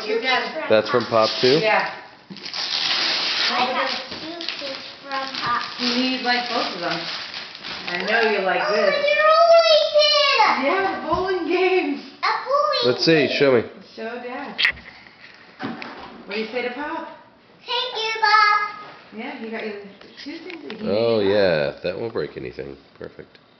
Give Dad. That's from Pop too? Yeah. I got two from Pop. You like both of them. I know you like Oh, this. you're always Yeah, the bowling game. a bowling Let's see, game. show me. Show Dad. What do you say to Pop? Thank you, Bob. Yeah, he got you two things that he Oh made up. yeah, that won't break anything. Perfect.